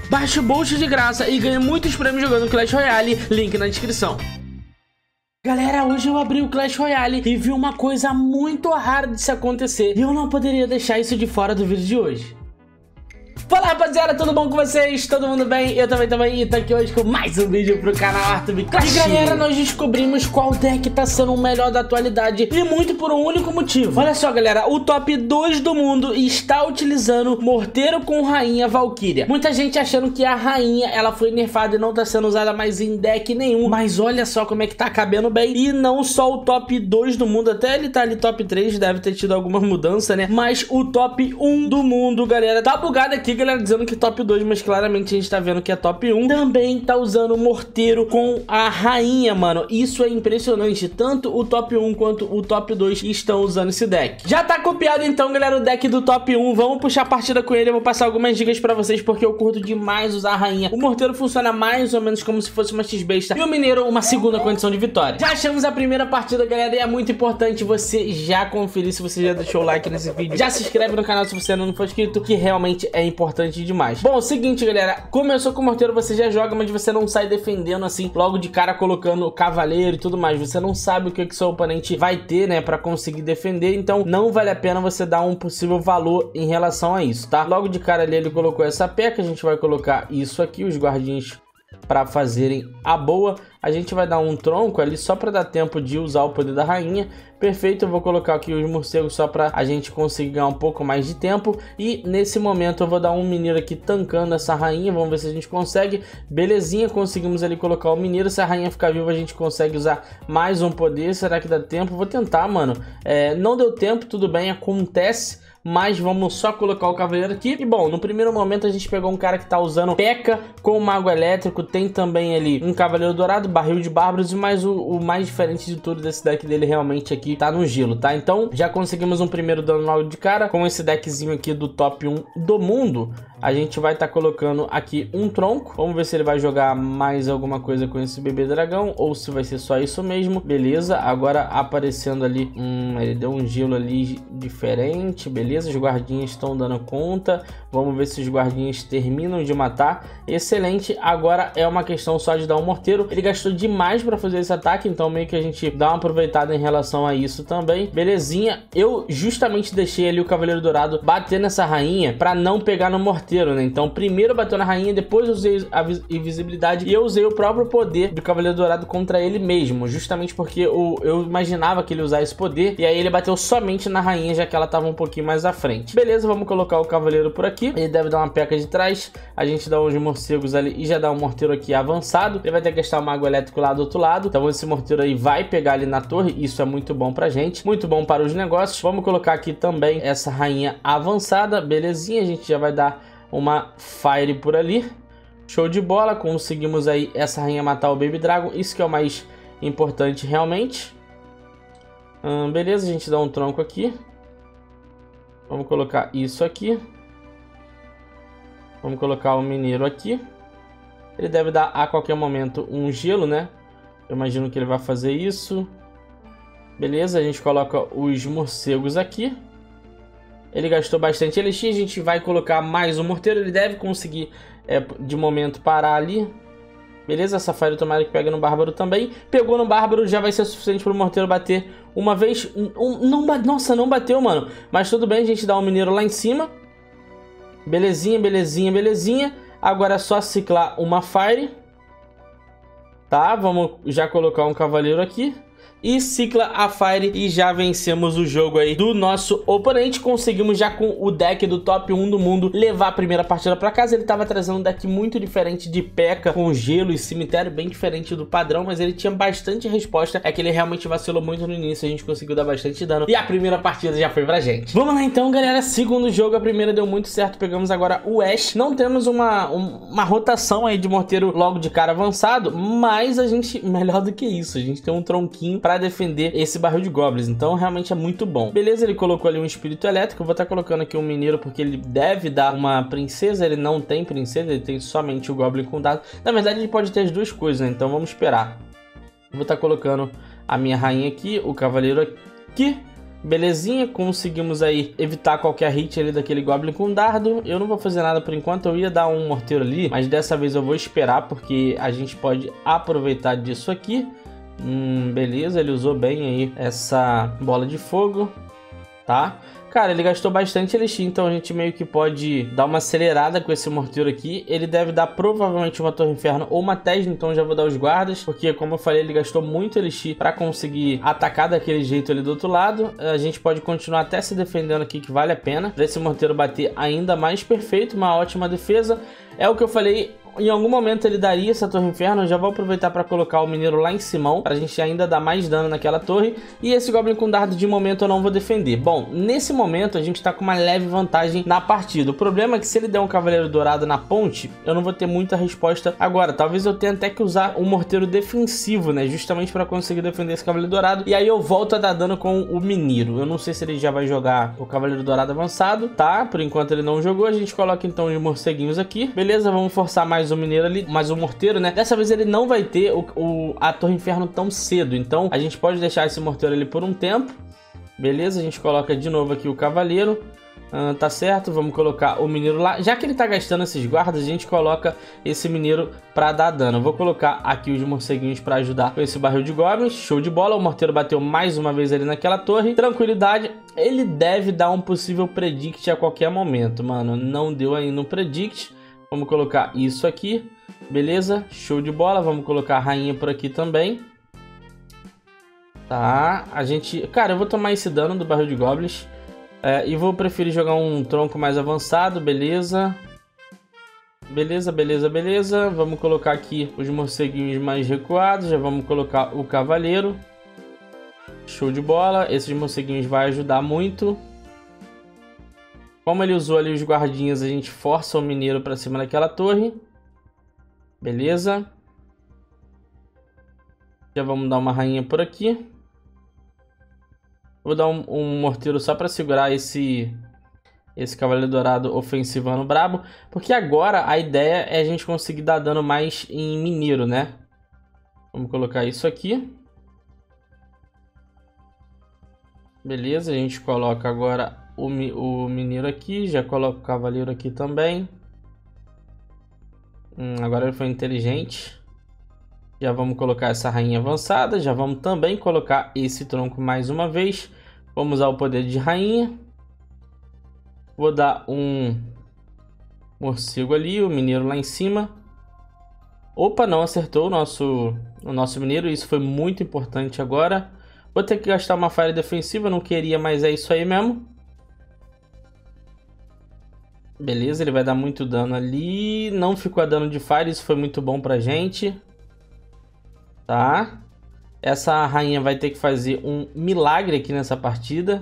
baixe o Bolt de graça e ganhe muitos prêmios jogando Clash Royale, link na descrição. Galera, hoje eu abri o Clash Royale e vi uma coisa muito rara de se acontecer e eu não poderia deixar isso de fora do vídeo de hoje. Fala rapaziada, tudo bom com vocês? Todo mundo bem? Eu também e tô aqui hoje com mais um vídeo pro canal Arthur Clash. E galera, nós descobrimos qual deck tá sendo o melhor da atualidade e muito por um único motivo. Olha só galera, o top 2 do mundo está utilizando Morteiro com Rainha Valkyria. Muita gente achando que a Rainha, ela foi nerfada e não tá sendo usada mais em deck nenhum. Mas olha só como é que tá cabendo bem. E não só o top 2 do mundo, até ele tá ali top 3, deve ter tido alguma mudança, né? Mas o top 1 do mundo, galera, tá bugado aqui, galera, dizendo que top 2, mas claramente a gente tá vendo que é top 1. Também tá usando o Morteiro com a Rainha, mano. Isso é impressionante. Tanto o top 1 quanto o top 2 estão usando esse deck. Já tá copiado então, galera, o deck do top 1. Vamos puxar a partida com ele. Eu vou passar algumas dicas pra vocês, porque eu curto demais usar a Rainha. O Morteiro funciona mais ou menos como se fosse uma X-Besta e o Mineiro uma segunda condição de vitória. Já achamos a primeira partida, galera, e é muito importante você já conferir se você já deixou o like nesse vídeo. Já se inscreve no canal se você ainda não for inscrito, que realmente é importante demais. Bom, é o seguinte, galera, começou com o Morteiro, você já joga, mas você não sai defendendo assim, logo de cara colocando o cavaleiro e tudo mais. Você não sabe o que seu oponente vai ter, né, pra conseguir defender, então não vale a pena você dar um possível valor em relação a isso, tá? Logo de cara ali ele colocou essa peca, a gente vai colocar isso aqui, os guardinhos para fazerem a boa. A gente vai dar um tronco ali só para dar tempo de usar o poder da rainha. Perfeito, eu vou colocar aqui os morcegos só para a gente conseguir ganhar um pouco mais de tempo. E nesse momento eu vou dar um mineiro aqui tancando essa rainha. Vamos ver se a gente consegue. Belezinha, conseguimos ali colocar o mineiro. Se a rainha ficar viva a gente consegue usar mais um poder. Será que dá tempo? Vou tentar, mano. Não deu tempo, tudo bem, acontece. Mas vamos só colocar o cavaleiro aqui. E bom, no primeiro momento a gente pegou um cara que tá usando P.E.K.K.A com o mago elétrico. Tem também ali um cavaleiro dourado, barril de bárbaros. Mas o mais diferente de tudo desse deck dele realmente aqui tá no gelo, tá? Então já conseguimos um primeiro dano logo de cara. Com esse deckzinho aqui do top 1 do mundo, a gente vai estar colocando aqui um tronco. Vamos ver se ele vai jogar mais alguma coisa com esse bebê dragão ou se vai ser só isso mesmo. Beleza, agora aparecendo ali, ele deu um gelo ali diferente, beleza. Os guardinhas estão dando conta. Vamos ver se os guardinhas terminam de matar. Excelente, agora é uma questão só de dar um morteiro. Ele gastou demais para fazer esse ataque, então meio que a gente dá uma aproveitada em relação a isso também. Belezinha, eu justamente deixei ali o cavaleiro dourado bater nessa rainha para não pegar no morteiro, né? Então primeiro bateu na rainha, depois usei a invisibilidade e eu usei o próprio poder do cavaleiro dourado contra ele mesmo, justamente porque eu imaginava que ele ia usar esse poder, e aí ele bateu somente na rainha, já que ela estava um pouquinho mais à frente. Beleza, vamos colocar o cavaleiro por aqui. Ele deve dar uma peca de trás, a gente dá uns morcegos ali e já dá um morteiro aqui avançado. Ele vai ter que gastar o mago elétrico lá do outro lado, então esse morteiro aí vai pegar ali na torre. Isso é muito bom pra gente, muito bom para os negócios. Vamos colocar aqui também essa rainha avançada, belezinha, a gente já vai dar uma fire por ali. Show de bola, conseguimos aí essa rainha matar o Baby Dragon, isso que é o mais importante realmente. Beleza, a gente dá um tronco aqui. Vamos colocar isso aqui. Vamos colocar o mineiro aqui. Ele deve dar a qualquer momento um gelo, né? Eu imagino que ele vai fazer isso. Beleza, a gente coloca os morcegos aqui. Ele gastou bastante elixir, a gente vai colocar mais um morteiro. Ele deve conseguir, de momento, parar ali. Beleza, essa fire tomara que pega no bárbaro também. Pegou no bárbaro, já vai ser suficiente para o morteiro bater uma vez. Nossa, não bateu, mano. Mas tudo bem, a gente dá um mineiro lá em cima. Belezinha, belezinha, belezinha. Agora é só ciclar uma fire. Tá, vamos já colocar um cavaleiro aqui. E cicla a fire e já vencemos o jogo aí do nosso oponente. Conseguimos já com o deck do top 1 do mundo levar a primeira partida pra casa. Ele tava trazendo um deck muito diferente de P.E.K.K.A com gelo e cemitério, bem diferente do padrão, mas ele tinha bastante resposta. É que ele realmente vacilou muito no início, a gente conseguiu dar bastante dano e a primeira partida já foi pra gente. Vamos lá então, galera, segundo jogo, a primeira deu muito certo, pegamos agora o Ashe. Não temos uma rotação aí de morteiro logo de cara avançado, mas a gente, melhor do que isso, a gente tem um tronquinho para defender esse barril de goblins, então realmente é muito bom. Beleza, ele colocou ali um espírito elétrico. Eu vou estar colocando aqui um mineiro porque ele deve dar uma princesa. Ele não tem princesa, ele tem somente o goblin com dado. Na verdade ele pode ter as duas coisas, né? Então vamos esperar. Eu vou estar colocando a minha rainha aqui, o cavaleiro aqui. Belezinha, conseguimos aí evitar qualquer hit ali daquele Goblin com dardo. Eu não vou fazer nada por enquanto, eu ia dar um morteiro ali, mas dessa vez eu vou esperar porque a gente pode aproveitar disso aqui. Beleza, ele usou bem aí essa bola de fogo, tá? Cara, ele gastou bastante elixir, então a gente meio que pode dar uma acelerada com esse morteiro aqui. Ele deve dar provavelmente uma Torre Inferno ou uma Tesla, então já vou dar os guardas, porque como eu falei, ele gastou muito elixir para conseguir atacar daquele jeito ali do outro lado. A gente pode continuar até se defendendo aqui, que vale a pena, para esse morteiro bater ainda mais perfeito, uma ótima defesa. É o que eu falei, em algum momento ele daria essa Torre Inferno. Eu já vou aproveitar para colocar o mineiro lá em cima, para a gente ainda dar mais dano naquela torre. E esse Goblin com dardo de momento eu não vou defender. Bom, nesse momento a gente está com uma leve vantagem na partida. O problema é que se ele der um Cavaleiro Dourado na ponte, eu não vou ter muita resposta agora. Talvez eu tenha até que usar um morteiro defensivo, né? Justamente para conseguir defender esse Cavaleiro Dourado. E aí eu volto a dar dano com o mineiro. Eu não sei se ele já vai jogar o Cavaleiro Dourado avançado, tá? Por enquanto ele não jogou. A gente coloca então os morceguinhos aqui. Beleza, vamos forçar mais o mineiro ali, mais o morteiro, né? Dessa vez ele não vai ter a Torre Inferno tão cedo, então a gente pode deixar esse morteiro ali por um tempo. Beleza, a gente coloca de novo aqui o cavaleiro. Tá certo, vamos colocar o mineiro lá. Já que ele tá gastando esses guardas, a gente coloca esse mineiro pra dar dano. Eu vou colocar aqui os morceguinhos pra ajudar com esse barril de goblins. Show de bola, o morteiro bateu mais uma vez ali naquela torre. Tranquilidade, ele deve dar um possível predict a qualquer momento, mano. Não deu ainda um predict. Vamos colocar isso aqui, beleza? Show de bola, vamos colocar a rainha por aqui também. Tá, a gente... Cara, eu vou tomar esse dano do barril de goblins. E vou preferir jogar um tronco mais avançado, beleza. Beleza, beleza, beleza. Vamos colocar aqui os morceguinhos mais recuados. Já vamos colocar o cavaleiro. Show de bola, esses morceguinhos vão ajudar muito. Como ele usou ali os guardinhas, a gente força o mineiro para cima daquela torre. Beleza. Já vamos dar uma rainha por aqui. Vou dar um morteiro só para segurar esse Cavaleiro Dourado ofensivando brabo. Porque agora a ideia é a gente conseguir dar dano mais em mineiro, né? Vamos colocar isso aqui. Beleza, a gente coloca agora o mineiro aqui, já coloco o cavaleiro aqui também. Agora ele foi inteligente. Já vamos colocar essa rainha avançada, já vamos também colocar esse tronco mais uma vez. Vamos usar o poder de rainha. Vou dar um morcego ali, o mineiro lá em cima. Opa, não acertou o nosso mineiro, isso foi muito importante agora. Vou ter que gastar uma falha defensiva, não queria, mas é isso aí mesmo. Beleza, ele vai dar muito dano ali. Não ficou a dano de fire, isso foi muito bom pra gente. Tá. Essa rainha vai ter que fazer um milagre aqui nessa partida.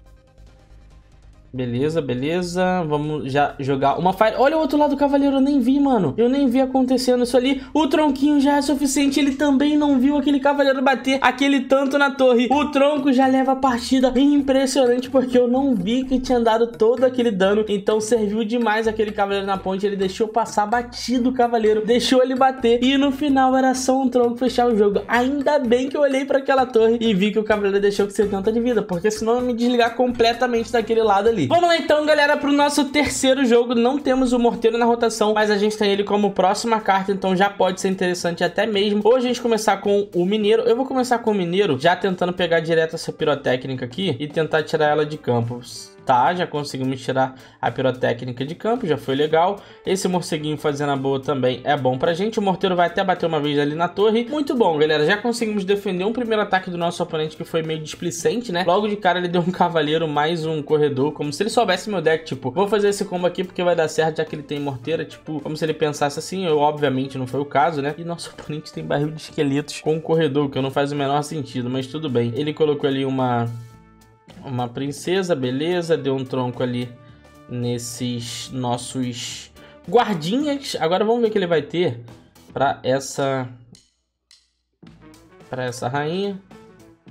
Beleza, beleza. Vamos já jogar uma fire. Olha o outro lado do cavaleiro, eu nem vi, mano. Eu nem vi acontecendo isso ali. O tronquinho já é suficiente. Ele também não viu aquele cavaleiro bater aquele tanto na torre. O tronco já leva a partida. Impressionante, porque eu não vi que tinha dado todo aquele dano. Então serviu demais aquele cavaleiro na ponte. Ele deixou passar batido o cavaleiro. Deixou ele bater. E no final era só um tronco fechar o jogo. Ainda bem que eu olhei para aquela torre e vi que o cavaleiro deixou com 70 de vida. Porque senão eu ia me desligar completamente daquele lado ali. Vamos lá então, galera, pro nosso terceiro jogo. Não temos o morteiro na rotação, mas a gente tem ele como próxima carta, então já pode ser interessante até mesmo. Ou a gente começar com o mineiro. Eu vou começar com o mineiro, já tentando pegar direto essa pirotécnica aqui e tentar tirar ela de campo. Tá, já conseguimos tirar a pirotécnica de campo, já foi legal. Esse morceguinho fazendo a boa também é bom pra gente. O morteiro vai até bater uma vez ali na torre. Muito bom, galera, já conseguimos defender um primeiro ataque do nosso oponente que foi meio displicente, né? Logo de cara ele deu um cavaleiro mais um corredor, como se ele soubesse meu deck, tipo, vou fazer esse combo aqui porque vai dar certo já que ele tem morteira, tipo, como se ele pensasse assim. Eu, obviamente não foi o caso, né? E nosso oponente tem barril de esqueletos com corredor, que não faz o menor sentido, mas tudo bem. Ele colocou ali uma princesa, beleza, deu um tronco ali nesses nossos guardinhas. Agora vamos ver o que ele vai ter para essa rainha.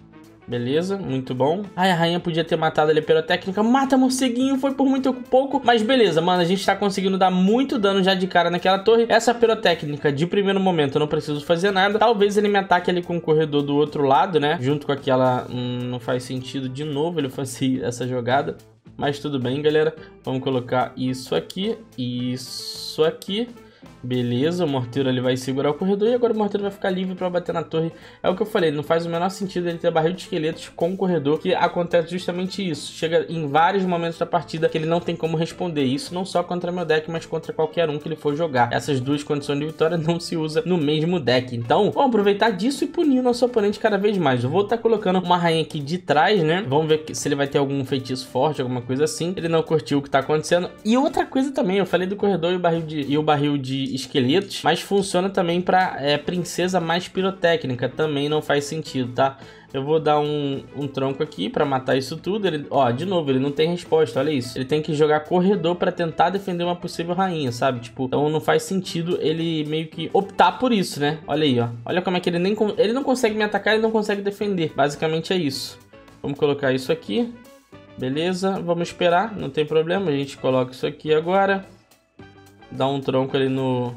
Beleza, muito bom. Ai, a rainha podia ter matado ali a pirotécnica. Mata, morceguinho, foi por muito pouco. Mas beleza, mano, a gente tá conseguindo dar muito dano já de cara naquela torre. Essa pirotécnica, de primeiro momento, eu não preciso fazer nada. Talvez ele me ataque ali com o corredor do outro lado, né? Junto com aquela... não faz sentido de novo ele fazer essa jogada. Mas tudo bem, galera. Vamos colocar isso aqui. Isso aqui. Beleza, o morteiro ele vai segurar o corredor e agora o morteiro vai ficar livre para bater na torre. É o que eu falei, não faz o menor sentido ele ter barril de esqueletos com o corredor, que acontece justamente isso. Chega em vários momentos da partida que ele não tem como responder. Isso não só contra meu deck, mas contra qualquer um que ele for jogar. Essas duas condições de vitória não se usa no mesmo deck. Então, vamos aproveitar disso e punir nosso oponente cada vez mais. Eu vou estar colocando uma rainha aqui de trás, né? Vamos ver se ele vai ter algum feitiço forte, alguma coisa assim. Ele não curtiu o que tá acontecendo. E outra coisa também, eu falei do corredor e o barril de esqueletos, mas funciona também para princesa mais pirotécnica, também não faz sentido, tá? Eu vou dar um tronco aqui para matar isso tudo. Ele, ó, de novo, ele não tem resposta, olha isso. Ele tem que jogar corredor para tentar defender uma possível rainha, sabe? Tipo, então não faz sentido ele meio que optar por isso, né? Olha aí, ó. Olha como é que ele não consegue me atacar, ele não consegue defender. Basicamente é isso. Vamos colocar isso aqui. Beleza, vamos esperar, não tem problema. A gente coloca isso aqui agora. Dá um tronco ali no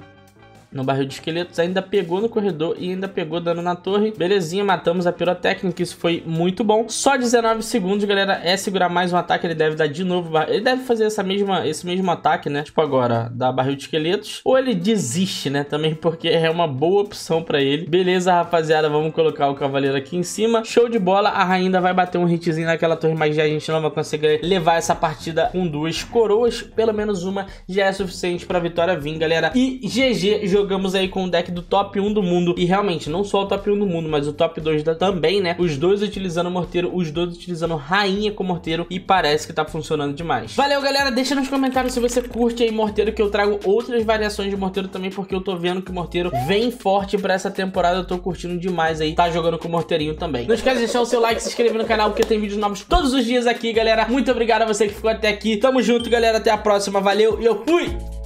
barril de esqueletos, ainda pegou no corredor e ainda pegou dano na torre. Belezinha, matamos a pirotécnica, isso foi muito bom. Só 19 segundos, galera, é segurar mais um ataque, ele deve dar de novo, ele deve fazer esse mesmo ataque, né? Tipo agora, dar barril de esqueletos, ou ele desiste, né? Também porque é uma boa opção pra ele. Beleza, rapaziada, vamos colocar o cavaleiro aqui em cima. Show de bola, a rainha ainda vai bater um hitzinho naquela torre, mas já a gente não vai conseguir levar essa partida com 2 coroas, pelo menos uma já é suficiente pra vitória vir, galera. E GG, jogamos aí com o deck do top 1 do mundo. E realmente, não só o top 1 do mundo, mas o top 2 também, né? Os dois utilizando morteiro, os dois utilizando rainha com morteiro. E parece que tá funcionando demais. Valeu, galera. Deixa nos comentários se você curte aí morteiro, que eu trago outras variações de morteiro também, porque eu tô vendo que o morteiro vem forte pra essa temporada. Eu tô curtindo demais aí, tá jogando com o morteirinho também. Não esquece de deixar o seu like, se inscrever no canal, porque tem vídeos novos todos os dias aqui, galera. Muito obrigado a você que ficou até aqui. Tamo junto, galera. Até a próxima. Valeu e eu fui!